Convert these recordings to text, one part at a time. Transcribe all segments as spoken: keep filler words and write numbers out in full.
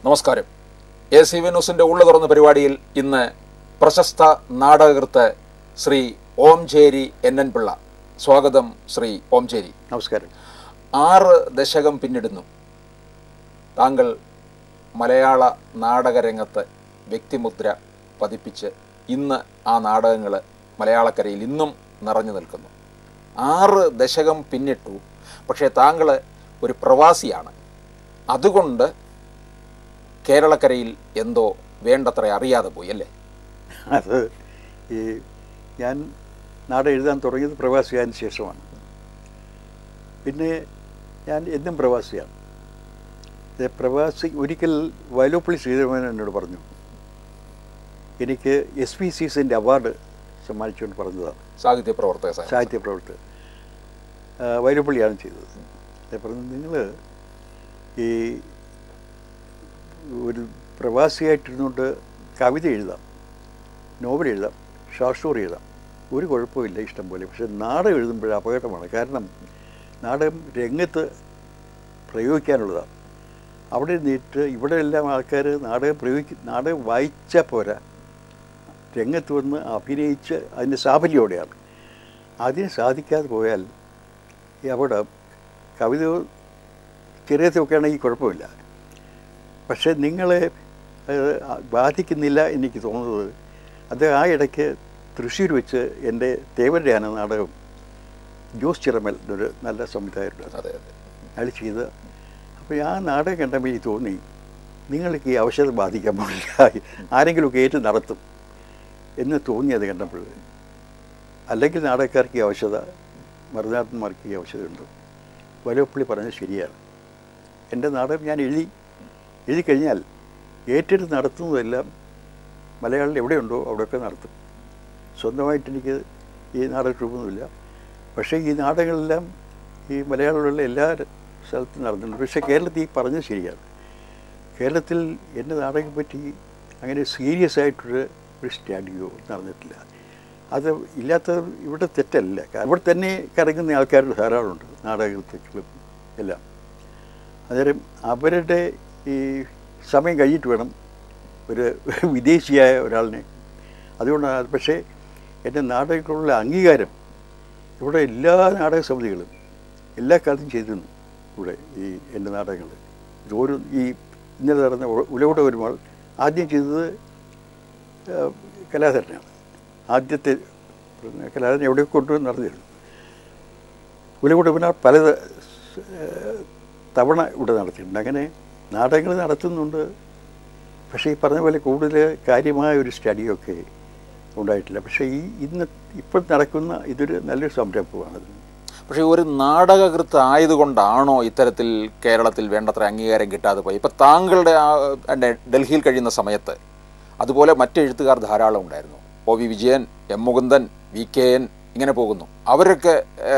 നമസ്കാരം. A C V ന്യൂസിൻ്റെ ഉള്ളു തുറന്ന പരിപാടിയിൽ ഇന്ന് പ്രശസ്ത നാടകകൃത്ത് ശ്രീ ഓംചേരി എൻ എൻ പിള്ള. സ്വാഗതം ശ്രീ ഓംചേരി. നമസ്കാരം. ആറ് ദശകം പിന്നിടുന്നു. താങ്കൾ മലയാള നാടകരംഗത്ത് വ്യക്തിമുദ്ര പതിപ്പിച്ച് ഇന്ന് ആ നാടകങ്ങൾ മലയാളക്കരയിൽ ഇന്നും നിറഞ്ഞു നിൽക്കുന്നു. ആറ് ദശകം പിന്നിട്ടു. പക്ഷേ താങ്കൾ ഒരു പ്രവാസിയാണ്. അതുകൊണ്ട് കേരളക്കരയിൽ എന്തോ വേണ്ടത്ര അറിയാതെ പോയി അല്ലേ? അത് ഈ ഞാൻ നാടകം എഴുതാൻ തുടങ്ങിയത് പ്രവാസിയായതിനു ശേഷമാണ്. പിന്നെ ഞാൻ എന്നും പ്രവാസിയാണ്. പ്രവാസി ഒരിക്കൽ വയലോപ്പള്ളി ശ്രീധരമേനോൻ എന്നോട് പറഞ്ഞു, എനിക്ക് എസ് പി സീസിൻ്റെ അവാർഡ് സമ്മാനിച്ചുകൊണ്ട് പറഞ്ഞതാണ്. സാഹിത്യ പ്രവർത്തക സാഹിത്യ പ്രവർത്തകർ വയലോപ്പള്ളിയാണ് ചെയ്തത്. പറഞ്ഞു, നിങ്ങൾ ഈ ഒരു പ്രവാസിയായിട്ടിരുന്നുകൊണ്ട് കവിത എഴുതാം, നോവൽ എഴുതാം, ഷോർട്ട് സ്റ്റോറി എഴുതാം, ഒരു കുഴപ്പമില്ല, ഇഷ്ടം പോലെ. പക്ഷേ നാടകം എഴുതുമ്പോൾ അപകടമാണ്. കാരണം നാടകം രംഗത്ത് പ്രയോഗിക്കാനുള്ളതാണ്. അവിടെ നിന്നിട്ട് ഇവിടെ എല്ലാം ആൾക്കാർ നാടകം പ്രയോഗിക്കും, നാടകം വായിച്ചാൽ പോരാ, രംഗത്ത് വന്ന് അഭിനയിച്ച് അതിൻ്റെ സാഫല്യോടെയാണ്. അതിന് സാധിക്കാതെ പോയാൽ അവിടെ കവിത ചെറിയതൊക്കെ ആണെങ്കിൽ കുഴപ്പമില്ല. പക്ഷേ നിങ്ങളെ ബാധിക്കുന്നില്ല എനിക്ക് തോന്നുന്നത്. അത് ആ ഇടയ്ക്ക് തൃശ്ശൂർ വെച്ച് എൻ്റെ തേവരുടെയാണ് നാടകം, ജോസ് ചിറമൽ എന്നൊരു നല്ല സംവിധായകരുണ്ട്, അതെ അതെ അയാൾ ചെയ്ത്. അപ്പോൾ ആ നാടകം കണ്ടപ്പോൾ എനിക്ക് തോന്നി, നിങ്ങൾക്ക് ഈ അവശത ബാധിക്കാൻ പാടില്ല, ആരെങ്കിലുമൊക്കെ ഏറ്റ് നടത്തും എന്ന് തോന്നി അത് കണ്ടപ്പോൾ. അല്ലെങ്കിൽ നാടകക്കാർക്ക് ഈ അവശത, മറുനാടന്മാർക്ക് ഈ അവശതയുണ്ട്. വയലോപ്പള്ളി പറഞ്ഞത് ശരിയാണ്. എൻ്റെ നാടകം ഞാൻ എഴുതി എഴുതി കഴിഞ്ഞാൽ ഏറ്റെടുത്ത് നടത്തുന്നതെല്ലാം മലയാളിൽ എവിടെയുണ്ടോ അവിടെയൊക്കെ നടത്തും. സ്വന്തമായിട്ട് എനിക്ക് ഈ നാടക ട്രൂപ്പൊന്നുമില്ല. പക്ഷേ ഈ നാടകങ്ങളെല്ലാം ഈ മലയാളിലുള്ള എല്ലാ സ്ഥലത്തും നടന്നിട്ടുണ്ട്. പക്ഷേ കേരളത്തിൽ ഈ പറഞ്ഞത് ശരിയാണ്. കേരളത്തിൽ എൻ്റെ നാടകം പറ്റി അങ്ങനെ സീരിയസ് ആയിട്ടൊരു ഒരു സ്റ്റഡിയോ നടന്നിട്ടില്ല. അത് ഇല്ലാത്ത ഇവിടെ തെറ്റല്ല. ഇവിടെ തന്നെ കറങ്ങുന്ന ആൾക്കാർ ധാരാളമുണ്ട്, നാടകകൃത്തുക്കളും എല്ലാം. അന്നേരം അവരുടെ ഈ സമയം കഴിഞ്ഞിട്ട് വേണം ഒരു വിദേശിയായ ഒരാളിനെ. അതുകൊണ്ടാണ്. പക്ഷേ എൻ്റെ നാടകത്തിലുള്ള അംഗീകാരം ഇവിടെ എല്ലാ നാടക സമിതികളും എല്ലാ കാലത്തും ചെയ്തിരുന്നു. ഇവിടെ ഈ എൻ്റെ നാടകങ്ങൾ ഇത് ഓരോ ഈ ഇന്നലെ നടന്ന ഉലകൂട ഒരുമാൾ ആദ്യം ചെയ്തത് കലാധരനാണ്. ആദ്യത്തെ കലാധരൻ എവിടെയൊക്കെ കൊണ്ടുവന്ന് നടന്നിരുന്നു. ഉലകൂട ഒരുമാൾ പല തവണ ഇവിടെ നടത്തിയിട്ടുണ്ട്. അങ്ങനെ നാടകങ്ങൾ നടത്തുന്നുണ്ട്. പക്ഷേ ഈ പറഞ്ഞ പോലെ കൂടുതൽ കാര്യമായ ഒരു സ്റ്റഡിയൊക്കെ ഉണ്ടായിട്ടില്ല. പക്ഷേ ഈ ഇന്ന് ഇപ്പോൾ നടക്കുന്ന ഇതൊരു നല്ലൊരു സംരംഭമാണ്. പക്ഷേ ഒരു നാടകകൃത്ത് ആയതുകൊണ്ടാണോ ഇത്തരത്തിൽ കേരളത്തിൽ വേണ്ടത്ര അംഗീകാരം കിട്ടാതെ പോയി? ഇപ്പം താങ്കളുടെ ആ ഡൽഹിയിൽ കഴിയുന്ന സമയത്ത് അതുപോലെ മറ്റ് എഴുത്തുകാർ ധാരാളം ഉണ്ടായിരുന്നു. O V Vijayan, M Mukundan, V K N, ഇങ്ങനെ പോകുന്നു. അവരൊക്കെ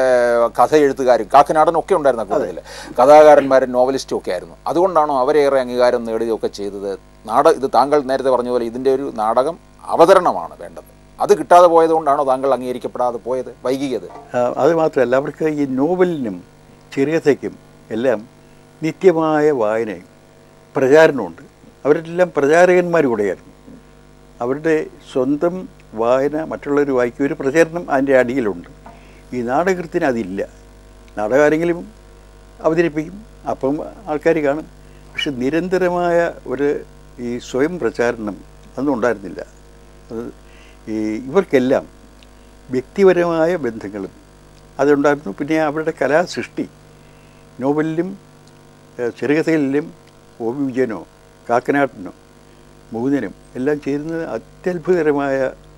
കഥ എഴുത്തുകാരും കാക്കനാടനും ഒക്കെ ഉണ്ടായിരുന്ന കൂടുതൽ കഥാകാരന്മാരും നോവലിസ്റ്റും ഒക്കെ ആയിരുന്നു. അതുകൊണ്ടാണോ അവരേറെ അംഗീകാരം നേടുകയൊക്കെ ചെയ്തത്? നാടക ഇത് താങ്കൾ നേരത്തെ പറഞ്ഞ പോലെ ഇതിൻ്റെ ഒരു നാടകം അവതരണമാണ് വേണ്ടത്. അത് കിട്ടാതെ പോയതുകൊണ്ടാണോ താങ്കൾ അംഗീകരിക്കപ്പെടാതെ പോയത്, വൈകിയത്? അത് മാത്രമല്ല, അവർക്ക് ഈ നോവലിനും ചെറിയതയ്ക്കും എല്ലാം നിത്യമായ വായനയും പ്രചാരണമുണ്ട്. അവരെല്ലാം പ്രചാരകന്മാർ കൂടെയായിരുന്നു. അവരുടെ സ്വന്തം വായന മറ്റുള്ളവർ വായിക്കും, ഒരു പ്രചരണം അതിൻ്റെ അടിയിലുണ്ട്. ഈ നാടകത്തിന് അതില്ല. നാടകം ആരെങ്കിലും അവതരിപ്പിക്കും, അപ്പം ആൾക്കാർ കാണും. പക്ഷെ നിരന്തരമായ ഒരു ഈ സ്വയം പ്രചാരണം അതൊന്നും ഉണ്ടായിരുന്നില്ല. അത് ഈ ഇവർക്കെല്ലാം വ്യക്തിപരമായ ബന്ധങ്ങളും അതുണ്ടായിരുന്നു. പിന്നെ അവരുടെ കലാസൃഷ്ടി നോവലിലും ചെറുകഥയിലും ഒ വി വിജയനോ കാക്കനാടനോ മുകുന്ദനും എല്ലാം ചേരുന്നത് അത്യത്ഭുതകരമായ.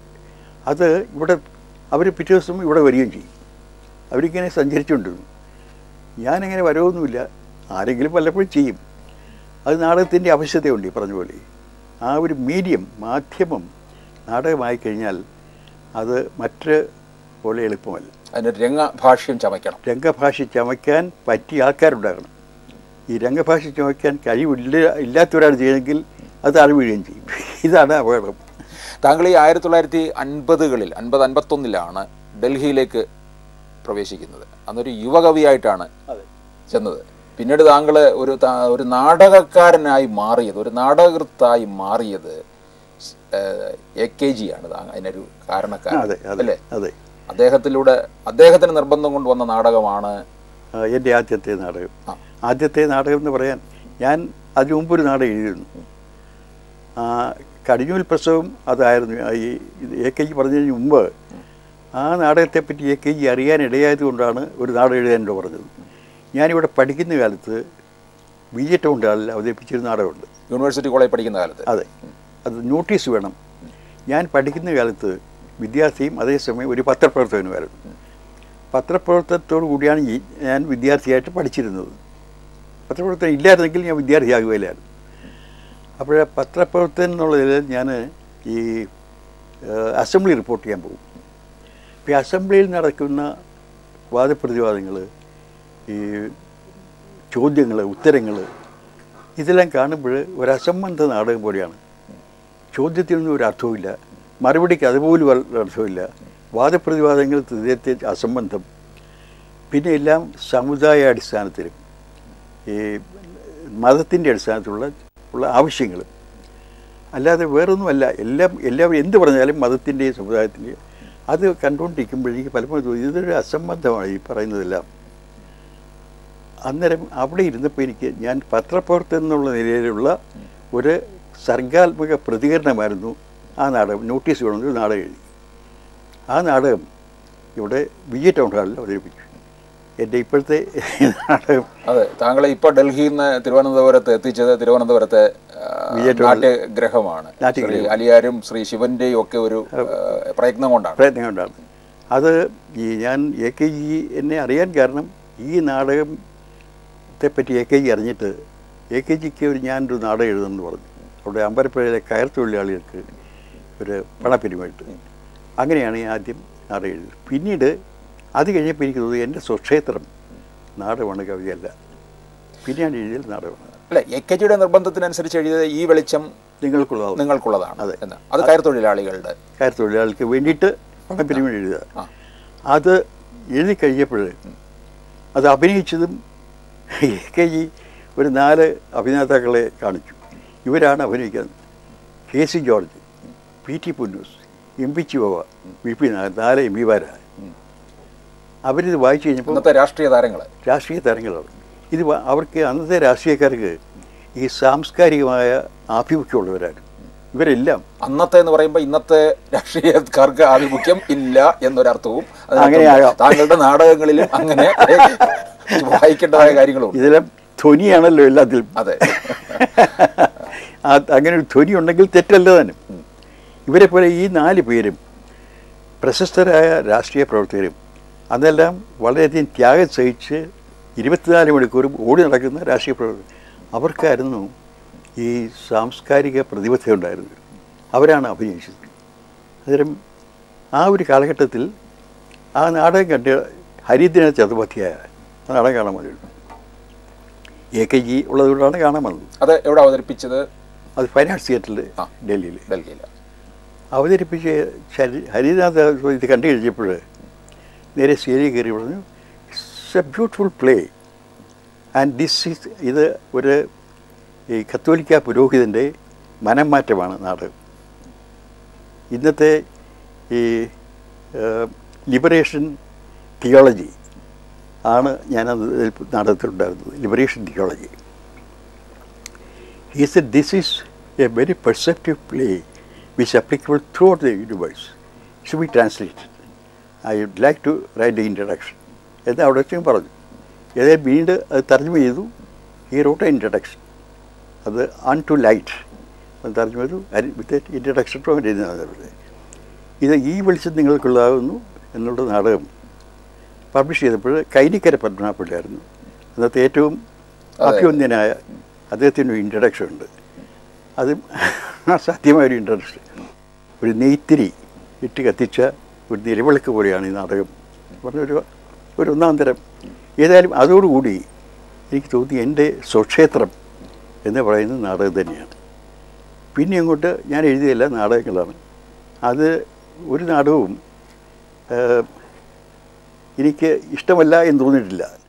അത് ഇവിടെ അവർ പിറ്റേ ദിവസം ഇവിടെ വരികയും ചെയ്യും. അവരിങ്ങനെ സഞ്ചരിച്ചുകൊണ്ടിരുന്നു. ഞാനങ്ങനെ വരവൊന്നുമില്ല, ആരെങ്കിലും വല്ലപ്പോഴും ചെയ്യും. അത് നാടകത്തിൻ്റെ ആവശ്യതയുണ്ട്. ഈ പറഞ്ഞ പോലെ ആ ഒരു മീഡിയം, മാധ്യമം നാടകമായി കഴിഞ്ഞാൽ അത് മറ്റ് പോലെ എളുപ്പമല്ല. അതിന് രംഗഭാഷ്യം ചമയ്ക്കണം. രംഗഭാഷ്യം ചമയ്ക്കാൻ പറ്റിയ ആൾക്കാരുണ്ടാകണം. ഈ രംഗഭാഷ ചമയ്ക്കാൻ കഴിവില്ല ഇല്ലാത്തവരാണ് ചെയ്യുമെങ്കിൽ അത് അറിവുകയും ചെയ്യും. ഇതാണ് അപകടം. താങ്കൾ ഈ ആയിരത്തി തൊള്ളായിരത്തി അൻപതുകളിൽ അൻപത് അൻപത്തൊന്നിലാണ് ഡൽഹിയിലേക്ക് പ്രവേശിക്കുന്നത്. അന്നൊരു യുവകവിയായിട്ടാണ് ചെന്നത്. പിന്നീട് താങ്കൾ ഒരു ഒരു നാടകക്കാരനായി മാറിയത്, ഒരു നാടകകൃത്തായി മാറിയത് എ കെ ജി ആണ് അതിനൊരു കാരണക്കാരൻ അല്ലേ? അദ്ദേഹത്തിലൂടെ അദ്ദേഹത്തിന് നിർബന്ധം കൊണ്ടുവന്ന നാടകമാണ് എൻ്റെ ആദ്യത്തെ നാടകം. ആദ്യത്തെ നാടകം എന്ന് പറയാൻ ഞാൻ അതിനു മുമ്പൊരു നാടകം എഴുതിയിരുന്നു. കടിഞ്ഞൂൽ പ്രസവം അതായിരുന്നു. ഈ എ കെ ജി പറഞ്ഞതിന് മുമ്പ് ആ നാടകത്തെപ്പറ്റി എ കെ ജി അറിയാനിടയായത് കൊണ്ടാണ് ഒരു നാടകം എഴുതാൻ എന്നോട് പറഞ്ഞത്. ഞാനിവിടെ പഠിക്കുന്ന കാലത്ത് ബി ജെ ടൗൺ ഹാളിൽ അവതരിപ്പിച്ചൊരു നാടകമുണ്ട്. യൂണിവേഴ്സിറ്റി കോളേജ് പഠിക്കുന്ന കാലത്ത്? അതെ. അത് നോട്ടീസ് വേണം. ഞാൻ പഠിക്കുന്ന കാലത്ത് വിദ്യാർത്ഥിയും അതേസമയം ഒരു പത്രപ്രവർത്തകനുമായിരുന്നു. പത്രപ്രവർത്തനത്തോടു കൂടിയാണ് ഞാൻ വിദ്യാർത്ഥിയായിട്ട് പഠിച്ചിരുന്നത്. പത്രപ്രവർത്തനം ഇല്ലായിരുന്നെങ്കിൽ ഞാൻ വിദ്യാർത്ഥിയാകുകയില്ലായിരുന്നു. അപ്പോൾ പത്രപ്രവർത്തനം എന്നുള്ളതിൽ ഞാൻ ഈ അസംബ്ലി റിപ്പോർട്ട് ചെയ്യാൻ പോകും. ഇപ്പോൾ ഈ അസംബ്ലിയിൽ നടക്കുന്ന വാദപ്രതിവാദങ്ങൾ, ഈ ചോദ്യങ്ങൾ, ഉത്തരങ്ങൾ, ഇതെല്ലാം കാണുമ്പോൾ ഒരു അസംബന്ധ നാടകം പോലെയാണ്. ചോദ്യത്തിനൊന്നും ഒരു അർത്ഥവുമില്ല, മറുപടിക്ക് അതുപോലും അർത്ഥമില്ല. വാദപ്രതിവാദങ്ങൾ ഹൃദയത്തെ അസംബന്ധം. പിന്നെ എല്ലാം സമുദായ അടിസ്ഥാനത്തിലും ഈ മതത്തിൻ്റെ അടിസ്ഥാനത്തിലുള്ള ഉള്ള ആവശ്യങ്ങൾ, അല്ലാതെ വേറൊന്നുമല്ല. എല്ലാം എല്ലാവരും എന്ത് പറഞ്ഞാലും മതത്തിൻ്റെയും സമുദായത്തിൻ്റെയും അത് കണ്ടുകൊണ്ടിരിക്കുമ്പോഴേക്ക് പലപ്പോഴും തോന്നി ഇതൊരു അസംബന്ധമാണ് ഈ പറയുന്നതെല്ലാം. അന്നേരം അവിടെ ഇരുന്നപ്പോൾ എനിക്ക് ഞാൻ പത്രപ്രവർത്തനം എന്നുള്ള നിലയിലുള്ള ഒരു സർഗാത്മക പ്രതികരണമായിരുന്നു ആ നാടകം. നോട്ടീസ് വേണമെന്നൊരു നാടകം എഴുതി. ആ നാടകം ഇവിടെ വിജയ ടൗൺ ഹാളിൽ അവതരിപ്പിച്ചു. എൻ്റെ ഇപ്പോഴത്തെ നാടകം. അതെ, താങ്കളെ ഇപ്പോൾ ഡൽഹിയിൽ നിന്ന് തിരുവനന്തപുരത്ത് എത്തിച്ചത് തിരുവനന്തപുരത്തെ നാട്യഗ്രഹമാണ്. അലിയാരും ശ്രീ ശിവന്റെയും ഒക്കെ ഒരു പ്രയത്നം കൊണ്ടാണ് പ്രയത്നം കൊണ്ടാണ് അത്. ഈ ഞാൻ എ കെ ജി എന്നെ അറിയാൻ കാരണം ഈ നാടകത്തെപ്പറ്റി എ കെ ജി അറിഞ്ഞിട്ട് എ കെ ജിക്ക് ഒരു ഞാനൊരു നാടകം എഴുതുമെന്ന് പറഞ്ഞു. അവിടെ അമ്പലപ്പുഴയിലെ കയർ തൊഴിലാളികൾക്ക് ഒരു പണപ്പിരിമായിട്ട്. അങ്ങനെയാണ് ഞാൻ ആദ്യം നാടകം എഴുതിയത്. പിന്നീട് അത് കഴിഞ്ഞപ്പോൾ എനിക്ക് തോന്നി എൻ്റെ സ്വക്ഷേത്രം നാടകമാണ്, കവിതയല്ല. പിന്നെയാണ് എഴുതിയത് നാടകമാണ്. അല്ല, എ കെ ജിയുടെ നിർബന്ധത്തിനനുസരിച്ച് എഴുതിയത് ഈ വെളിച്ചം നിങ്ങൾക്കുള്ളതാണ് നിങ്ങൾക്കുള്ളതാണ് അതെ എന്ന്. അത് കയർ തൊഴിലാളികളുടെ കയർ തൊഴിലാളികൾക്ക് വേണ്ടിയിട്ട് പണപ്പിരിമ എഴുതുക. അത് എഴുതി കഴിഞ്ഞപ്പോൾ അത് അഭിനയിച്ചതും എ കെ ജി ഒരു നാല് അഭിനേതാക്കളെ കാണിച്ചു. ഇവരാണ് അഭിനയിക്കുന്നത്. K C George, P T Punnoose, M P Chiva, V P Nair, നാല് എം പിമാരാണ്. അവരിത് വായിച്ചു കഴിഞ്ഞപ്പോൾ അന്നത്തെ രാഷ്ട്രീയ താരങ്ങൾ രാഷ്ട്രീയ താരങ്ങളാണ് ഇത്. അവർക്ക് അന്നത്തെ രാഷ്ട്രീയക്കാർക്ക് ഈ സാംസ്കാരികമായ ആഭിമുഖ്യമുള്ളവരാണ് ഇവരെല്ലാം. അന്നത്തെ എന്ന് പറയുമ്പോൾ ഇന്നത്തെ രാഷ്ട്രീയക്കാർക്ക് ആഭിമുഖ്യം ഇല്ല എന്നൊരർത്ഥവും അങ്ങനെയാകാം. താങ്കളുടെ നാടകങ്ങളിലും അങ്ങനെ വായിക്കേണ്ടതായ കാര്യങ്ങളും ഇതെല്ലാം ധ്വനിയാണല്ലോ എല്ലാത്തിലും. അതെ, അങ്ങനെ ഒരു ധ്വനി ഉണ്ടെങ്കിൽ തെറ്റല്ല തന്നെ. ഇവരെ പോലെ ഈ നാല് പേരും പ്രശസ്തരായ രാഷ്ട്രീയ പ്രവർത്തകരും അതെല്ലാം വളരെയധികം ത്യാഗം സഹിച്ച് ഇരുപത്തിനാല് മണിക്കൂറും ഓടി നടക്കുന്ന രാഷ്ട്രീയ പ്രവർത്തകർ. അവർക്കായിരുന്നു ഈ സാംസ്കാരിക പ്രതിബദ്ധത ഉണ്ടായിരുന്നത്. അവരാണ് അഭിനയിച്ചത്. അന്നേരം ആ ഒരു കാലഘട്ടത്തിൽ ആ നാടകം കണ്ട് ഹരിദിന ചതുപഥിയായ ആ നാടകം കാണാൻ വന്നിരുന്നു. എ കെ ജി ഉള്ളതുകൊണ്ടാണ് കാണാൻ വന്നത്. അത് എവിടെ അവതരിപ്പിച്ചത്? അത് ഫൈൻ ആർട്സ് തിയേറ്ററിൽ ഡൽഹിയിൽ ഡൽഹിയിൽ അവതരിപ്പിച്ച് ഹരിനാഥ ഇത് കണ്ടു കഴിഞ്ഞപ്പോൾ നേരെ സ്റ്റേജിൽ കയറി പറഞ്ഞു, it's a beautiful play and this is ഇത് ഒരു ഈ കത്തോലിക്ക പുരോഹിതൻ്റെ മനംമാറ്റമാണ് നാടകം. ഇന്നത്തെ ഈ ലിബറേഷൻ തിയോളജി ആണ് ഞാൻ നാടകത്തിലുണ്ടായിരുന്നത്, liberation theology. He said this is a very perceptive play which is applicable throughout the universe. It should be translated. I would like to write the introduction. എന്ന് അവിടെ വെച്ചും പറഞ്ഞു. ഏതായാലും വീണ്ടും അത് തർജ്ജമ ചെയ്തു. ഈ റോട്ട് ഇൻട്രഡക്ഷൻ അത് അൺ ടു ലൈറ്റ് അത് തർജ്ജമ ചെയ്തു. വിത്ത് ഇൻട്രഡക്ഷൻ ഫ്രോം ഇത് ഈ വെളിച്ചം നിങ്ങൾക്കുള്ളതാകുന്നു എന്നുള്ള നാടകം പബ്ലിഷ് ചെയ്തപ്പോൾ കൈനിക്കര പത്മനാഭപിള്ളയായിരുന്നു അന്നത്തെ ഏറ്റവും അഭ്യുന്നതനായ. അദ്ദേഹത്തിൻ്റെ ഇൻട്രഡക്ഷൻ ഉണ്ട്. അത് സാധ്യമായൊരു ഇൻട്രഡക്ഷൻ. ഒരു നെയ്ത്തിരി ഇട്ട് കത്തിച്ച ഒരു നിലവിളക്ക് പോലെയാണ് ഈ നാടകം പറഞ്ഞൊരു ഒരു ഒന്നാം തരം. ഏതായാലും അതോടുകൂടി എനിക്ക് തോന്നി എൻ്റെ സ്വക്ഷേത്രം എന്ന് പറയുന്നത് നാടകം തന്നെയാണ്. പിന്നെ അങ്ങോട്ട് ഞാൻ എഴുതിയല്ല നാടകങ്ങളാണ്. അത് ഒരു നാടകവും എനിക്ക് ഇഷ്ടമല്ല എന്ന് തോന്നിയിട്ടില്ല.